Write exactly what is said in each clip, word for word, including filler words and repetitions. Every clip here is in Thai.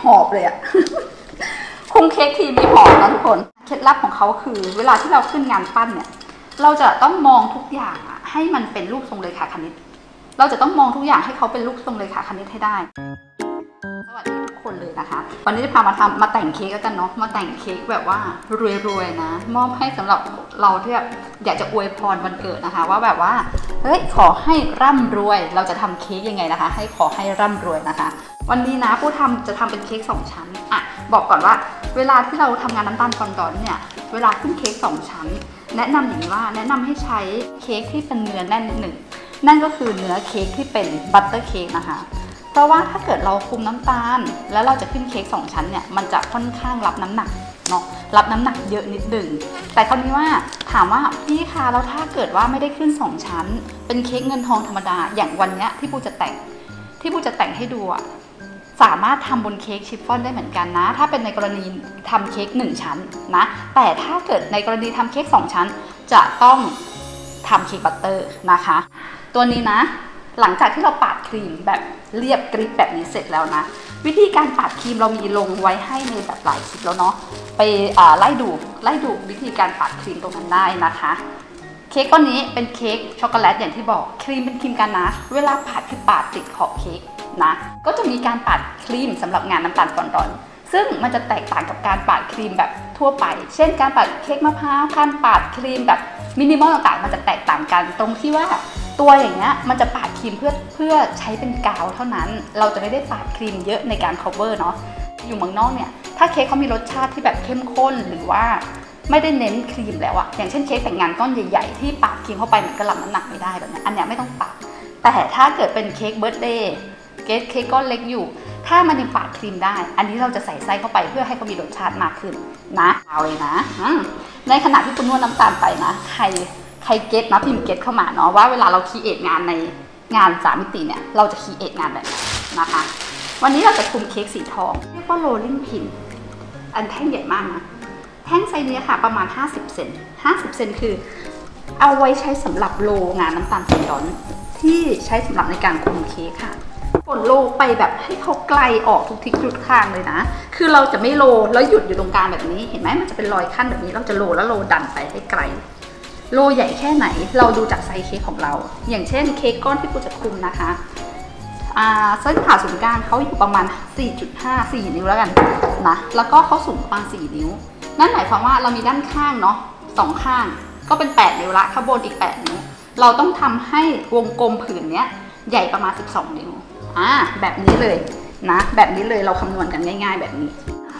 อบเลยอะ คุมเค้กทีมีหอมนะทุกคนเคล็ดลับของเขาคือเวลาที่เราขึ้นงานปั้นเนี่ยเราจะต้องมองทุกอย่างอะให้มันเป็นรูปทรงเรขาคณิตเราจะต้องมองทุกอย่างให้เขาเป็นรูปทรงเรขาคณิตให้ได้สวัสดีทุกคนเลยนะคะวันนี้จะพามาทำมาแต่งเค้กกันเนาะมาแต่งเค้กแบบว่ารวยๆนะมอบให้สำหรับเราที่แบบอยากจะอวยพรวันเกิดนะคะว่าแบบว่าเฮ้ยขอให้ร่ำรวยเราจะทำเค้กยังไงนะคะให้ขอให้ร่ำรวยนะคะวันนี้นะผู้ทำจะทำเป็นเค้กสองชั้นอ่ะบอกก่อนว่าเวลาที่เราทำงานน้ำตาลฟอนดอนเนี่ยเวลาขึ้นเค้กสองชั้นแนะนำอย่างนี้ว่าแนะนำให้ใช้เค้กที่เป็นเนื้อแน่นหนึ่งนั่นก็คือเนื้อเค้กที่เป็นบัตเตอร์เค้กนะคะเพราะว่าถ้าเกิดเราคุมน้ำตาลแล้วเราจะขึ้นเค้กสองชั้นเนี่ยมันจะค่อนข้างรับน้ำหนักเนาะรับน้ำหนักเยอะนิดหนึ่งแต่คราวนี้ว่าถามว่าพี่คะแล้วถ้าเกิดว่าไม่ได้ขึ้นสองชั้นเป็นเค้กเงินทองธรรมดาอย่างวันนี้ที่ปูจะแต่งที่ปูจะแต่งให้ดูอะสามารถทำบนเค้กชิฟฟ่อนได้เหมือนกันนะถ้าเป็นในกรณีทำเค้กหนึ่งชั้นนะแต่ถ้าเกิดในกรณีทำเค้กสองชั้นจะต้องทำเค้กบัตเตอร์นะคะตัวนี้นะหลังจากที่เราปาดครีมแบบเรียบกริบแบบนี้เสร็จแล้วนะวิธีการปาดครีมเรามีลงไว้ให้ในแบบหลายคลิปแล้วเนาะไปไล่ดูไล่ดูวิธีการปาดครีมตรงนั้นได้นะคะเค้กก้อนนี้เป็นเค้กช็อกโกแลตอย่างที่บอกครีมเป็นครีมกันนะเวลาปาดคือปาดติดขอบเค้กนะก็จะมีการปาดครีมสำหรับงานน้ำตาลฟอนดอนซึ่งมันจะแตกต่างกับการปาดครีมแบบทั่วไปเช่นการปาดเค้กมะพร้าวการปาดครีมแบบมินิมอลต่างๆมันจะแตกต่างกันตรงที่ว่าตัวอย่างเงี้ยมันจะปาดครีมเพื่อเพื่อใช้เป็นกาวเท่านั้นเราจะไม่ได้ปาดครีมเยอะในการ cover เนาะอยู่เมืองนอกเนี่ยถ้าเค้กเขามีรสชาติที่แบบเข้มข้นหรือว่าไม่ได้เน้นครีมแล้วอะอย่างเช่นเค้กแต่งงานก้อนใหญ่ๆที่ปาดครีมเข้าไปมันก็รับน้ำหนักไม่ได้แบบนี้อันเนี้ยไม่ต้องปาดแต่ถ้าเกิดเป็นเค้กเบิร์ธเดย์เค้กเค้กก้อนเล็กอยู่ถ้ามันยังปาดครีมได้อันนี้เราจะใส่ไส้เข้าไปเพื่อให้เขามีรสชาติมากขึ้นนะเอาเลยนะในขณะที่คุณนวดน้ำตาลไปนะใครใครเก็ตนะพิมพ์เก็ตเข้ามาเนาะว่าเวลาเราคีเอทงานในงานสามมิติเนี่ยเราจะคีเอทงานแบบนี้นะคะวันนี้เราจะคุมเค้กสีทองเรียกว่าโรลลิ่งพินอันแท่งใหญ่มากนะแท่งไซส์นี้ค่ะประมาณห้าสิบเซนห้าสิบเซนคือเอาไว้ใช้สำหรับโรลงานน้ำตาลฟอนดอนที่ใช้สำหรับในการคุมเค้กค่ะกดโรลไปแบบให้เขาไกลออกทุกทิศทุกทางเลยนะคือเราจะไม่โรลแล้วหยุดอยู่ตรงกลางแบบนี้เห็นไหมมันจะเป็นรอยขั้นแบบนี้เราจะโรลแล้วโรลดันไปให้ไกลโลใหญ่แค่ไหนเราดูจากไซส์เค้กของเราอย่างเช่นเค้กก้อนที่ปูจะคุมนะคะเส้นผ่าศูนย์กลางเขาอยู่ประมาณ สี่จุดห้า สี่ นิ้วแล้วกันนะแล้วก็เขาสูงประมาณสี่นิ้วนั่นหมายความว่าเรามีด้านข้างเนาะสองข้างก็เป็นแปดนิ้วละข้างบนอีกแปดนิ้วเราต้องทำให้วงกลมผืนเนี้ยใหญ่ประมาณสิบสองนิ้วอ่าแบบนี้เลยนะแบบนี้เลยเราคำนวณกันง่ายๆแบบนี้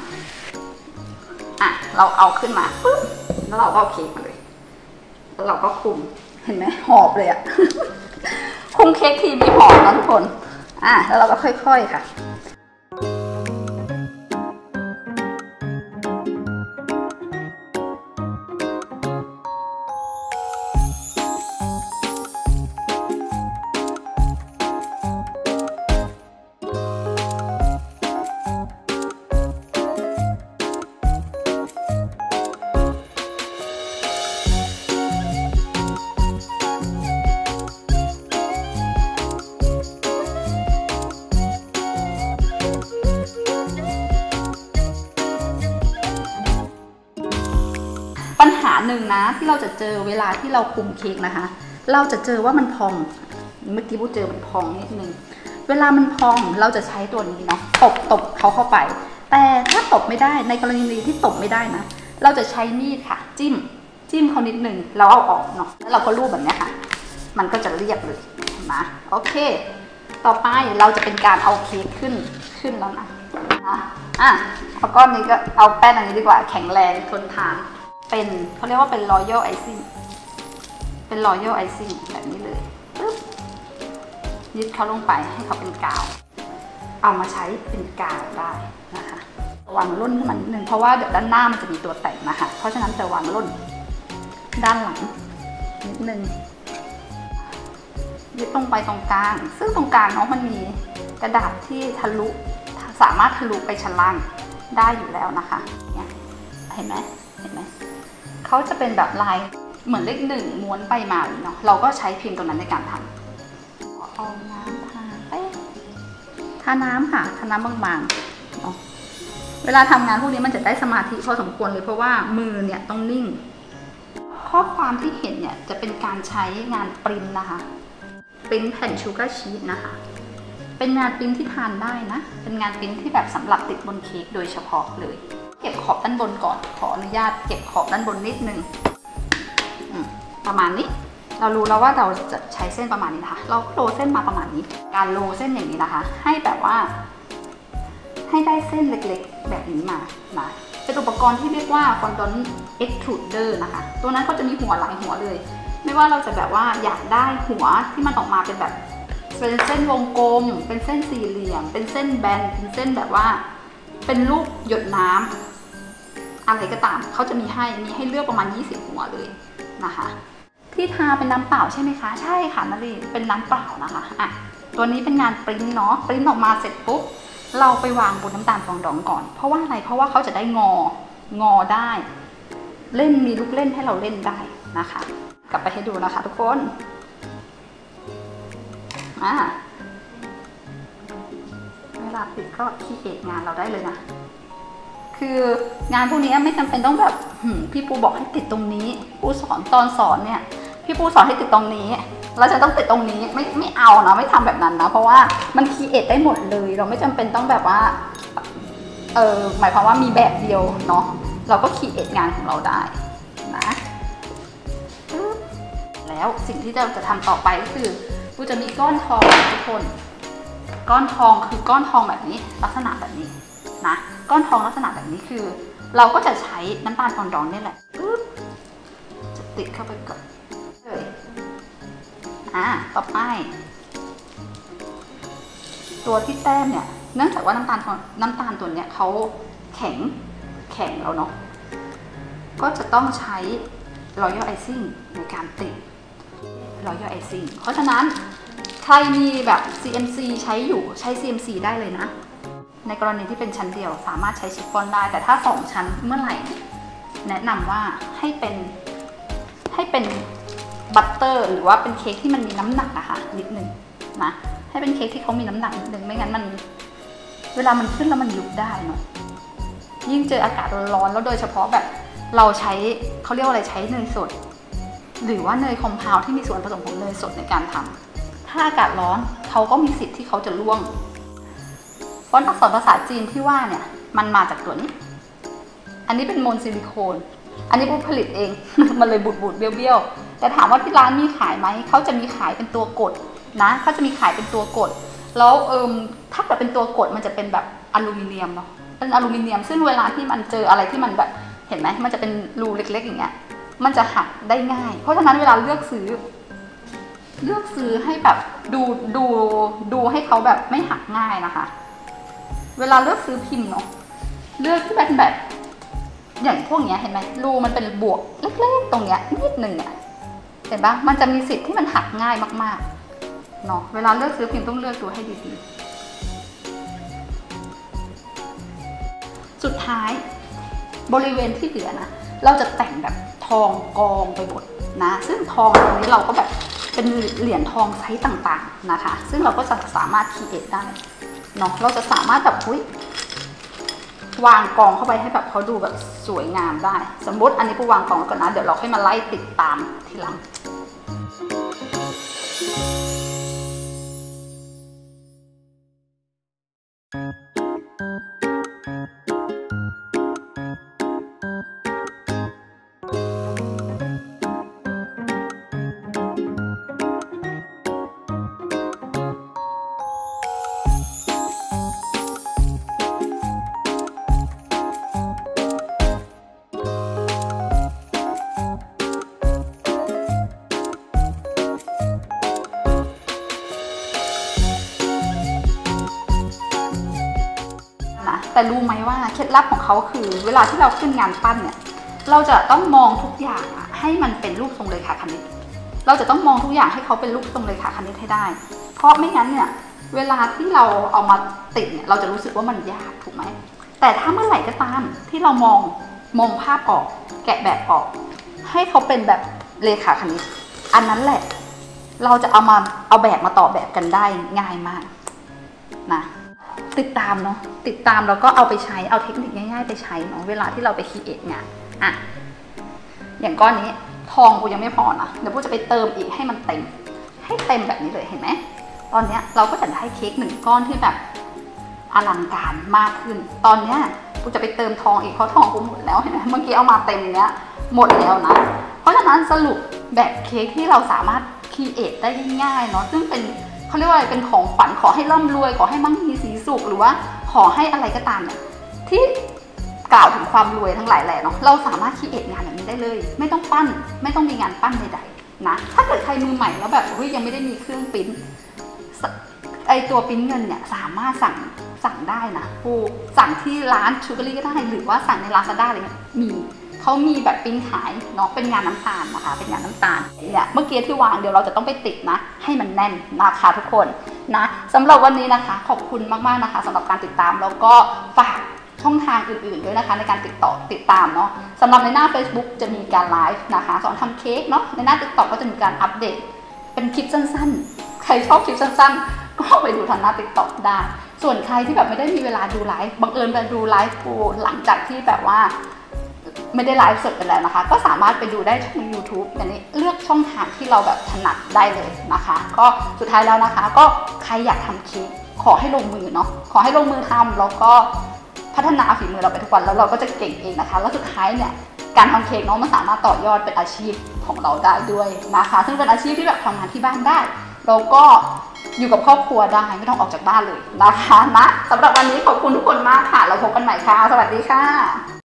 อ่ะเราเอาขึ้นมาปุ๊บแล้วเราก็เอาเค้กมาเลยเราก็คุมเห็นไหมหอบเลยอะคุมเค้กทีมีหอบนะทุกคนอ่ะแล้วเราก็ค่อยๆค่ะปัญหาหนึ่งนะที่เราจะเจอเวลาที่เราคุมเค้กนะคะเราจะเจอว่ามันพองเมื่อกี้พูดเจอมันพองนิดนึงเวลามันพองเราจะใช้ตัวนี้เนาะตบตบเขาเข้าไปแต่ถ้าตบไม่ได้ในกรณีที่ตบไม่ได้นะเราจะใช้มีดค่ะจิ้มจิ้มเขานิดนึงเราเอาออกเนาะแล้วเราก็ลูบแบบนี้ค่ะมันก็จะเรียบเลยนะโอเคต่อไปเราจะเป็นการเอาเค้กขึ้นขึ้นแล้วนะอ่ะเอาก้อนนี้ก็เอาแป้งอันนี้ดีกว่าแข็งแรงทนทานเป็นเขาเรียกว่าเป็น Royal Icing เป็น Royal Icing แบบนี้เลยปึ๊บยึดเขาลงไปให้เขาเป็นกาวเอามาใช้เป็นกาวได้นะคะระวังร่นขึ้นมานิดนึงเพราะว่าเดี๋ยวด้านหน้ามันจะมีตัวแต่งนะคะเพราะฉะนั้นจะวางร่นด้านหลังนิดนึงยึดลงไปตรงกลางซึ่งตรงกลางเนาะมันมีกระดาษที่ทะลุสามารถทะลุไปชั้นล่างได้อยู่แล้วนะคะเนี่ยเห็นไหมเห็นไหมเขาจะเป็นแบบลายเหมือนเลขหนึ่งม้วนไปมาเนาะเราก็ใช้พิมพ์ตัวนั้นในการทำเอาน้ำทาไปทาน้ำค่ะทาน้ำบางๆเนาะเวลาทำงานพวกนี้มันจะได้สมาธิพอสมควรเลยเพราะว่ามือเนี่ยต้องนิ่งข้อความที่เห็นเนี่ยจะเป็นการใช้งานปริ้นนะคะปริ้นแผ่นชูการ์ชีสนะคะเป็นงานปริ้นที่ทานได้นะเป็นงานปริ้นที่แบบสำหรับติดบนเค้กโดยเฉพาะเลยเก็บขอบด้านบนก่อนขออนุญาตเก็บขอบด้านบนนิดนึงประมาณนี้เรารู้แล้วว่าเราจะใช้เส้นประมาณนี้นะคะเราโรเส้นมาประมาณนี้การโรเส้นอย่างนี้นะคะให้แบบว่าให้ได้เส้นเล็กๆแบบนี้มานะเป็นอุปกรณ์ที่เรียกว่า Fondant Extruder นะคะตัวนั้นก็จะมีหัวหลายหัวเลยไม่ว่าเราจะแบบว่าอยากได้หัวที่มันออกมาเป็นแบบเป็นเส้นวงกลมเป็นเส้นสี่เหลี่ยมเป็นเส้นแบนเป็นเส้นแบบว่าเป็นรูปหยดน้ำอะไรก็ตามเขาจะมีให้มีให้เลือกประมาณยี่สิบหัวเลยนะคะที่ทาเป็นน้ำเปล่าใช่ไหมคะใช่ค่ะนาลีเป็นน้ำเปล่านะคะอ่ะตัวนี้เป็นงานปริ้นเนาะปริ้นออกมาเสร็จปุ๊บเราไปวางบนน้ำตาลฟองดองก่อนเพราะว่าอะไรเพราะว่าเขาจะได้งองอได้เล่นมีลูกเล่นให้เราเล่นได้นะคะกลับไปให้ดูนะคะทุกคนอ่าเวลาติดก็คีเอทงานเราได้เลยนะคืองานพวกนี้ไม่จำเป็นต้องแบบพี่ปูบอกให้ติดตรงนี้ปูสอนตอนสอนเนี่ยพี่ปูสอนให้ติดตรงนี้เราจะต้องติดตรงนี้ไม่ไม่เอานะไม่ทำแบบนั้นนะเพราะว่ามันคีเอทได้หมดเลยเราไม่จำเป็นต้องแบบว่าเออหมายความว่ามีแบบเดียวเนาะเราก็คีเอทงานของเราได้นะแล้วสิ่งที่เราจะทำต่อไปก็คือปูจะมีก้อนทองทุกคนก้อนทองคือก้อนทองแบบนี้ลักษณะแบบนี้นะก้อนทองลักษณะแบบนี้คือเราก็จะใช้น้ำตาลฟองดองนี่แหละปึ๊บจะติดเข้าไปก่อนเลยอ่าต่อไปตัวที่แต้มเนี่ยเนื่องจากว่าน้ำตาลน้ำตาลตัวเนี้ยเขาแข็งแข็งแล้วเนาะก็จะต้องใช้ Royal Icing ในการติด Royal Icing เพราะฉะนั้นใครมีแบบ ซี เอ็ม ซี ใช้อยู่ใช้ ซี เอ็ม ซี ได้เลยนะในกรณีที่เป็นชั้นเดียวสามารถใช้ชิฟฟ่อนได้แต่ถ้าสองชั้นเมื่อไหร่แนะนำว่าให้เป็นให้เป็นบัตเตอร์หรือว่าเป็นเค้กที่มันมีน้ำหนักอะค่ะนิดนึงนะให้เป็นเค้กที่เขามีน้ำหนักนิดนึงไม่งั้นมันเวลามันขึ้นแล้วมันยุบได้เนาะยิ่งเจออากาศร้อนแล้วโดยเฉพาะแบบเราใช้เขาเรียกว่าอะไรใช้เนยสดหรือว่าเนยคอมเพลที่มีส่วนผสมของเนยสดในการทำถ้าอากาศร้อนเขาก็มีสิทธิ์ที่เขาจะร่วงฟอนต์อักษรภาษาจีนที่ว่าเนี่ยมันมาจากตัวนี้อันนี้เป็นโมนซิลิโคนอันนี้ปูผลิตเอง มันเลยบูดบูดเบี้ยวๆแต่ถามว่าที่ร้านมีขายไหมเขาจะมีขายเป็นตัวกดนะเขาจะมีขายเป็นตัวกดแล้วเอิมถ้าเกิดเป็นตัวกดมันจะเป็นแบบอลูมิเนียมเนาะเป็นอลูมิเนียมซึ่งเวลาที่มันเจออะไรที่มันแบบเห็นไหมมันจะเป็นรูเล็กๆอย่างเงี้ยมันจะหักได้ง่ายเพราะฉะนั้นเวลาเลือกซื้อเลือกซื้อให้แบบดูดูดูให้เขาแบบไม่หักง่ายนะคะเวลาเลือกซื้อพิมพ์เนาะเลือกที่เป็นแบบอย่างพวกเนี้ยเห็นไหมรูมันเป็นบวกเล็กๆตรงเนี้ยนิดหนึ่งอ่ะเห็นปะมันจะมีสิทธิ์ที่มันหักง่ายมากๆเนาะเวลาเลือกซื้อพิมพ์ต้องเลือกดูให้ดีๆสุดท้ายบริเวณที่เหลือนะเราจะแต่งแบบทองกองไปหมดนะซึ่งทองตรงนี้เราก็แบบเป็นเหรียญทองไซส์ต่างๆนะคะซึ่งเราก็จะสามารถคีเอทได้เนาะเราจะสามารถแบบอุ้ยวางกองเข้าไปให้แบบเขาดูแบบสวยงามได้สมมติอันนี้ปูวางกองก่อนนะเดี๋ยวเราค่อยมาไล่ติดตามทีหลังแต่รู้ไหมว่าเคล็ดลับของเขาคือเวลาที่เราขึ้นงานปั้นเนี่ยเราจะต้องมองทุกอย่างให้มันเป็นรูปทรงเรขาคณิตเราจะต้องมองทุกอย่างให้เขาเป็นรูปทรงเรขาคณิตให้ได้เพราะไม่งั้นเนี่ยเวลาที่เราเอามาติดเนี่ยเราจะรู้สึกว่ามันยากถูกไหมแต่ถ้าเมื่อไหร่ก็ตามที่เรามองมองภาพออกแกะแบบออกให้เขาเป็นแบบเรขาคณิตอันนั้นแหละเราจะเอามาเอาแบบมาต่อแบบกันได้ง่ายมากนะติดตามเนาะติดตามแล้วก็เอาไปใช้เอาเทคนิคง่ายๆไปใช้เนาะเวลาที่เราไปครีเอทงานอ่ะอย่างก้อนนี้ทองกูยังไม่พอนะเดี๋ยวกูจะไปเติมอีกให้มันเต็มให้เต็มแบบนี้เลยเห็นไหมตอนนี้เราก็จะได้เค้กหนึ่งก้อนที่แบบอลังการมากขึ้นตอนนี้กูจะไปเติมทองอีกเพราะทองกูหมดแล้วเห็นไหมเมื่อกี้เอามาเต็มเนี้ยหมดแล้วนะเพราะฉะนั้นสรุปแบบเค้กที่เราสามารถครีเอทได้ง่ายๆเนาะซึ่งเป็นเขาเรียกว่าอะไรเป็นของขวัญขอให้ร่ำรวยขอให้มั่งมีสีสุขหรือว่าขอให้อะไรก็ตามเนี่ยที่กล่าวถึงความรวยทั้งหลายแหล่เนาะเราสามารถครีเอทงานแบบนี้ได้เลยไม่ต้องปั้นไม่ต้องมีงานปั้นใดๆนะถ้าเกิดใครมือใหม่แล้วแบบเฮ้ยยังไม่ได้มีเครื่องปริ้นไอตัวปริ้นเงินเนี่ยสามารถสั่งสั่งได้นะปูสั่งที่ร้านชูการ์รี่ก็ได้หรือว่าสั่งใน ลาซาด้า อะไรเงี้ยมีเขามีแบบปริ้นขายเนาะเป็นงานน้ำตาลนะคะเป็นงานน้ำตาลเนี่ยเมื่อกี้ที่วางเดี๋ยวเราจะต้องไปติดนะให้มันแน่นนะคะทุกคนนะสำหรับวันนี้นะคะขอบคุณมากๆนะคะสำหรับการติดตามแล้วก็ฝากช่องทางอื่นๆด้วยนะคะในการติดต่อติดตามเนาะสำหรับในหน้า Facebook จะมีการไลฟ์นะคะสอนทำเค้กเนาะในหน้า ติ๊กต็อก ก็จะมีการอัปเดตเป็นคลิปสั้นๆใครชอบคลิปสั้นๆก็ไปดูทางหน้า ติ๊กต็อก ได้ส่วนใครที่แบบไม่ได้มีเวลาดูไลฟ์บังเอิญไปดูไลฟ์กูหลังจากที่แบบว่าไม่ได้ไลฟ์สดไปแล้วนะคะก็สามารถไปดูได้ช่อง ยูทูบ อันนี้เลือกช่องทางที่เราแบบถนัดได้เลยนะคะก็สุดท้ายแล้วนะคะก็ใครอยากทำเค้กขอให้ลงมือเนาะขอให้ลงมือทำแล้วก็พัฒนาฝีมือเราไปทุกวันแล้วเราก็จะเก่งเองนะคะแล้วสุดท้ายเนี่ยการทำเค้กเนาะมันสามารถต่อยอดเป็นอาชีพของเราได้ด้วยนะคะซึ่งเป็นอาชีพที่แบบทำงานที่บ้านได้แล้วก็อยู่กับครอบครัวได้ไม่ต้องออกจากบ้านเลยนะคะนะสำหรับวันนี้ขอบคุณทุกคนมากค่ะเราพบกันใหม่ค่ะสวัสดีค่ะ